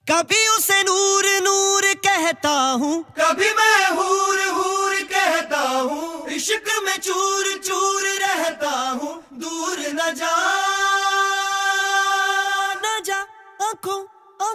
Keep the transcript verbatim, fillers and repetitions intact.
कभी उसे नूर नूर कहता हूँ, कभी मैं हूर हूर कहता हूँ। इश्क में चूर चूर रहता हूँ। दूर न जा न जा आंखों